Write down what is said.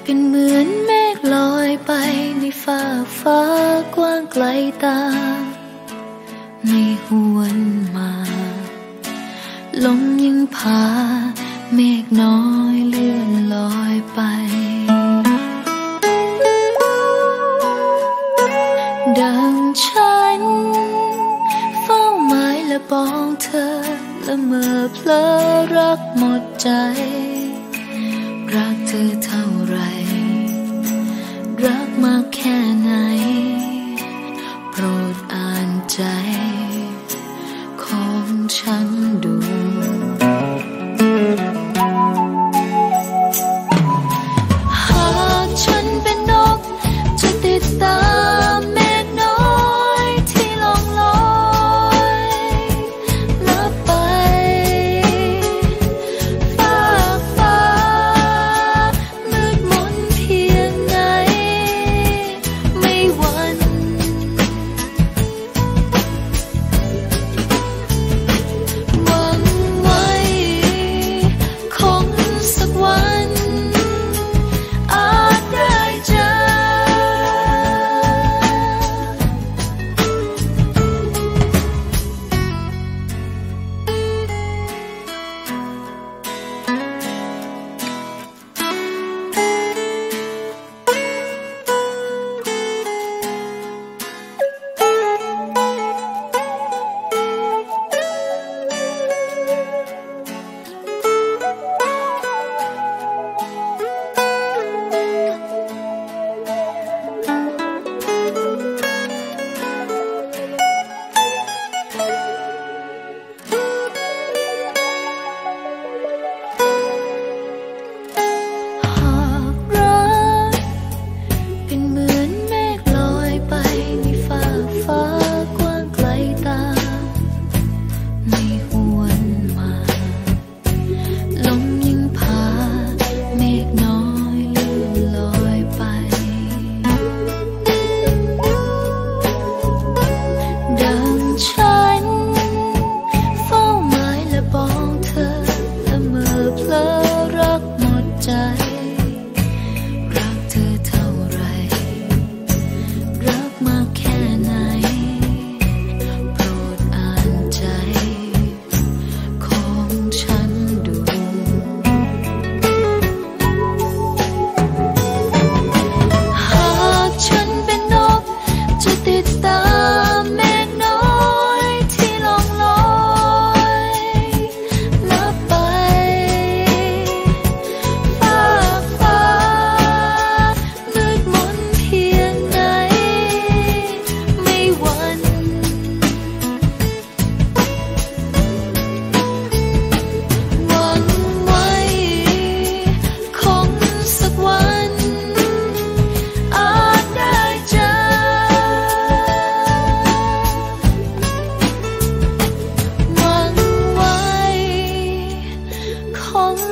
เป็นเหมือนเมฆลอยไปในฟ้าากว้างไกลตาไม่หวนมาลมยังพาเมฆน้อยเลื่อนลอยไปดังฉันเฝ้าหมายและปองเธอละเมอเพลอรักหมดใจรักเธอเท่าไรรักมากแค่ไหนโปรดอ่านใจของฉันดูหากฉันเป็นนกจะติดตามเมฆน้อยที่ล่องลอยลับไปฟากฟ้ามืดมนเพียงไหนไม่หวั่นหวังไว้คงสักวันอาจได้เจอของ